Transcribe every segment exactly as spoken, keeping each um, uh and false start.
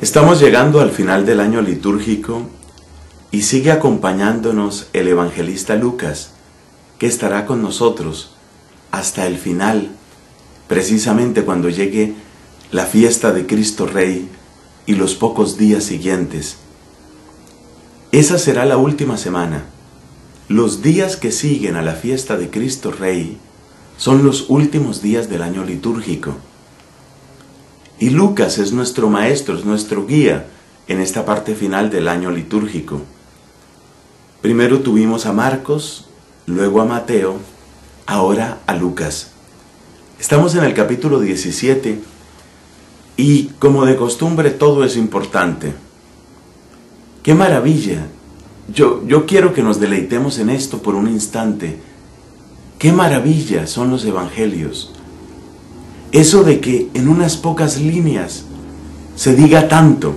Estamos llegando al final del año litúrgico y sigue acompañándonos el evangelista Lucas, que estará con nosotros hasta el final, precisamente cuando llegue la fiesta de Cristo Rey y los pocos días siguientes. Esa será la última semana. Los días que siguen a la fiesta de Cristo Rey son los últimos días del año litúrgico. Y Lucas es nuestro maestro, es nuestro guía en esta parte final del año litúrgico. Primero tuvimos a Marcos, luego a Mateo, ahora a Lucas. Estamos en el capítulo diecisiete y, como de costumbre, todo es importante. ¡Qué maravilla! Yo, yo quiero que nos deleitemos en esto por un instante. ¡Qué maravilla son los evangelios! Eso de que en unas pocas líneas se diga tanto.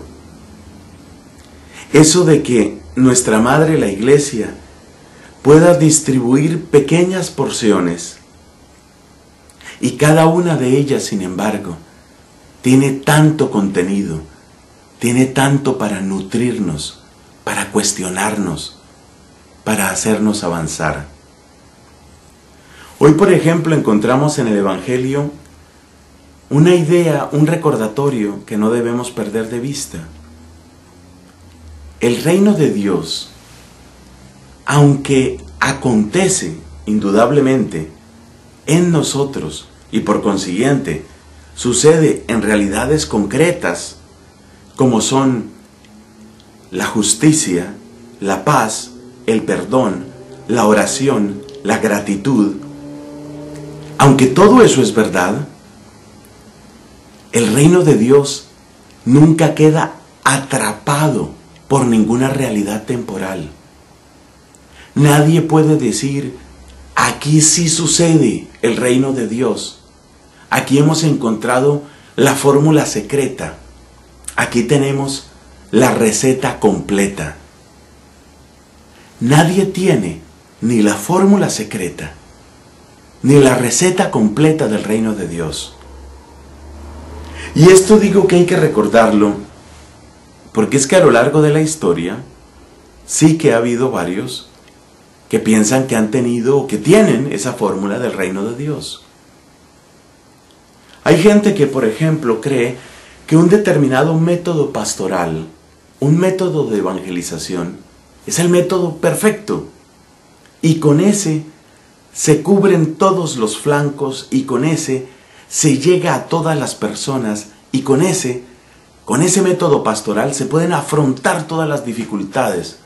Eso de que nuestra madre, la Iglesia, pueda distribuir pequeñas porciones y cada una de ellas, sin embargo, tiene tanto contenido, tiene tanto para nutrirnos, para cuestionarnos, para hacernos avanzar. Hoy, por ejemplo, encontramos en el Evangelio una idea, un recordatorio que no debemos perder de vista. El reino de Dios, aunque acontece indudablemente en nosotros y por consiguiente sucede en realidades concretas como son la justicia, la paz, el perdón, la oración, la gratitud, aunque todo eso es verdad, el reino de Dios nunca queda atrapado por ninguna realidad temporal. Nadie puede decir, aquí sí sucede el reino de Dios. Aquí hemos encontrado la fórmula secreta. Aquí tenemos la receta completa. Nadie tiene ni la fórmula secreta, ni la receta completa del reino de Dios. Y esto digo que hay que recordarlo, porque es que a lo largo de la historia sí que ha habido varios que piensan que han tenido o que tienen esa fórmula del reino de Dios. Hay gente que, por ejemplo, cree que un determinado método pastoral, un método de evangelización, es el método perfecto. Y con ese se cubren todos los flancos y con ese se llega a todas las personas y con ese, con ese método pastoral se pueden afrontar todas las dificultades.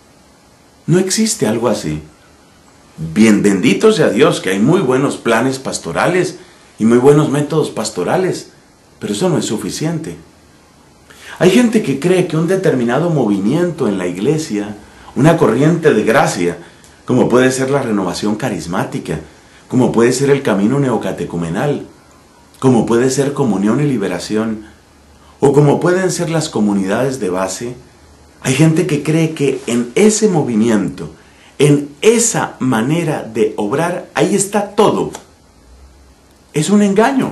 No existe algo así. Bien, bendito sea Dios que hay muy buenos planes pastorales y muy buenos métodos pastorales, pero eso no es suficiente. Hay gente que cree que un determinado movimiento en la iglesia, una corriente de gracia, como puede ser la renovación carismática, como puede ser el camino neocatecumenal, como puede ser comunión y liberación, o como pueden ser las comunidades de base, hay gente que cree que en ese movimiento, en esa manera de obrar, ahí está todo. Es un engaño.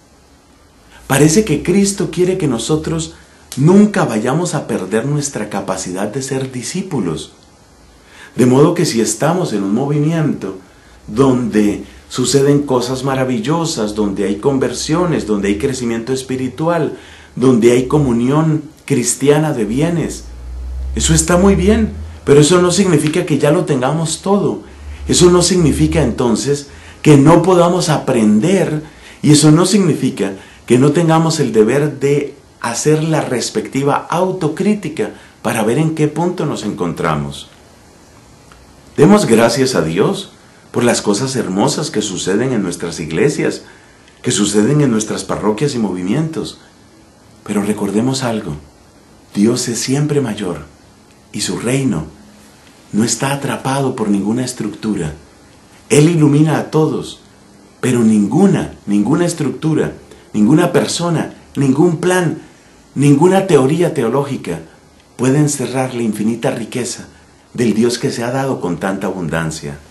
Parece que Cristo quiere que nosotros nunca vayamos a perder nuestra capacidad de ser discípulos. De modo que si estamos en un movimiento donde suceden cosas maravillosas, donde hay conversiones, donde hay crecimiento espiritual, donde hay comunión cristiana de bienes, eso está muy bien, pero eso no significa que ya lo tengamos todo. Eso no significa entonces que no podamos aprender, y eso no significa que no tengamos el deber de hacer la respectiva autocrítica para ver en qué punto nos encontramos. Demos gracias a Dios por las cosas hermosas que suceden en nuestras iglesias, que suceden en nuestras parroquias y movimientos. Pero recordemos algo, Dios es siempre mayor y su reino no está atrapado por ninguna estructura. Él ilumina a todos, pero ninguna, ninguna estructura, ninguna persona, ningún plan, ninguna teoría teológica puede encerrar la infinita riqueza del Dios que se ha dado con tanta abundancia.